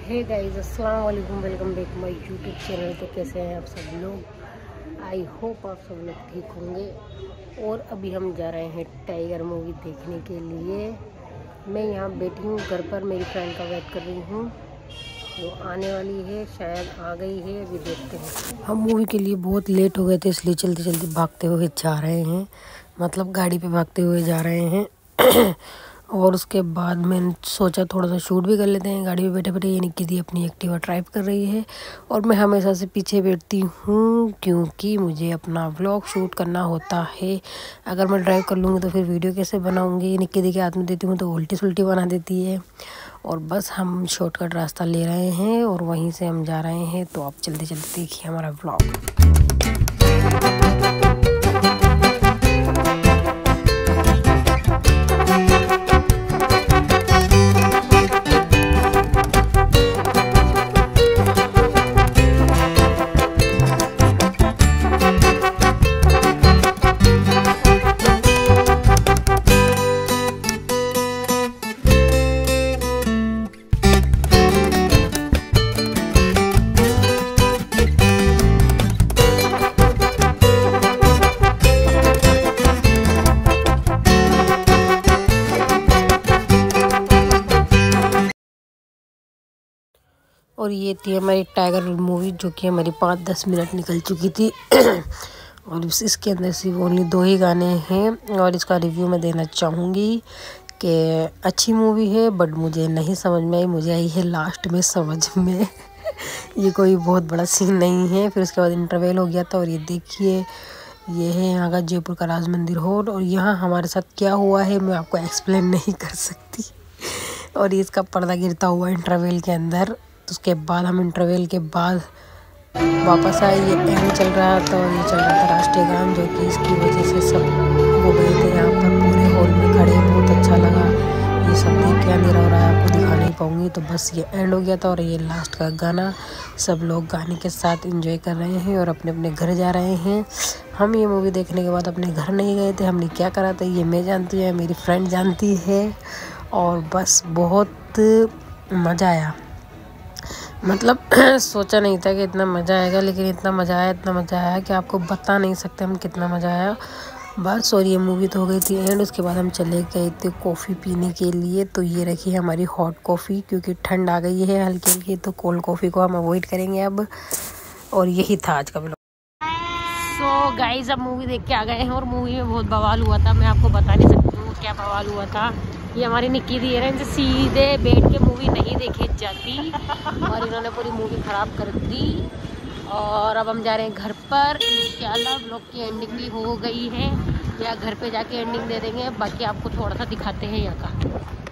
हे guys, अस्सलाम वालेकुम, welcome back my YouTube channel. तो कैसे हैं आप सब लोग? आई होप आप सब लोग ठीक होंगे। और अभी हम जा रहे हैं टाइगर मूवी देखने के लिए। मैं यहाँ बैठी हूँ घर पर, मेरी फ्रेंड का वेट कर रही हूँ। वो आने वाली है, शायद आ गई है, अभी देखते हैं। हम मूवी के लिए बहुत लेट हो गए थे, इसलिए जल्दी जल्दी भागते हुए जा रहे हैं, मतलब गाड़ी पे भागते हुए जा रहे हैं। और उसके बाद मैंने सोचा थोड़ा सा शूट भी कर लेते हैं गाड़ी में बैठे बैठे। ये निक्की दी अपनी एक्टिवा ड्राइव कर रही है और मैं हमेशा से पीछे बैठती हूँ, क्योंकि मुझे अपना व्लॉग शूट करना होता है। अगर मैं ड्राइव कर लूँगी तो फिर वीडियो कैसे बनाऊँगी? निक्की दी के हाथ में देती हूँ तो उल्टी सुल्टी बना देती है। और बस हम शॉर्टकट रास्ता ले रहे हैं और वहीं से हम जा रहे हैं। तो आप जल्दी जल्दी देखिए हमारा व्लॉग। और ये थी हमारी टाइगर मूवी, जो कि हमारी 5-10 मिनट निकल चुकी थी। और इसके अंदर सिर्फ ओनली 2 ही गाने हैं। और इसका रिव्यू मैं देना चाहूँगी कि अच्छी मूवी है, बट मुझे नहीं समझ में आई। मुझे आई है लास्ट में समझ में। ये कोई बहुत बड़ा सीन नहीं है। फिर उसके बाद इंटरवल हो गया था। और ये देखिए, ये है यहाँ का जयपुर का राज मंदिर हॉल। और यहाँ हमारे साथ क्या हुआ है मैं आपको एक्सप्लेन नहीं कर सकती। और ये इसका पर्दा गिरता हुआ इंटरवल के अंदर। तो उसके बाद हम इंटरवल के बाद वापस आए। ये एंड चल रहा था और ये चल रहा था राष्ट्रीय गान, जो कि इसकी वजह से सब हो गए थे यहाँ पर पूरे हॉल में खड़े। बहुत अच्छा लगा। ये सब देख के अंधेरा हो रहा है, आपको दिखा नहीं पाऊँगी। तो बस ये एंड हो गया था और ये लास्ट का गाना। सब लोग गाने के साथ एंजॉय कर रहे हैं और अपने अपने घर जा रहे हैं। हम ये मूवी देखने के बाद अपने घर नहीं गए थे। हमने क्या करा था ये मैं जानती हूँ, मेरी फ्रेंड जानती है। और बस बहुत मज़ा आया, मतलब सोचा नहीं था कि इतना मज़ा आएगा, लेकिन इतना मज़ा आया कि आपको बता नहीं सकते हम कितना मज़ा आया। बस, और ये मूवी तो हो गई थी एंड। उसके बाद हम चले गए थे कॉफ़ी पीने के लिए। तो ये रखी है हमारी हॉट कॉफ़ी, क्योंकि ठंड आ गई है हल्की हल्की, तो कोल्ड कॉफ़ी को हम अवॉइड करेंगे अब। और यही था आज का व्लॉग। सो गाइस, अब मूवी देख के आ गए हैं और मूवी में बहुत बवाल हुआ था। मैं आपको बता नहीं सकती हूँ क्या बवाल हुआ था। ये हमारी निक्की दी है, इनसे सीधे बैठ के मूवी नहीं देखी जाती और इन्होंने पूरी मूवी ख़राब कर दी। और अब हम जा रहे हैं घर पर। इंशाल्लाह व्लॉग की एंडिंग भी हो गई है, या घर पे जाके एंडिंग दे देंगे। बाकी आपको थोड़ा सा दिखाते हैं यहाँ का।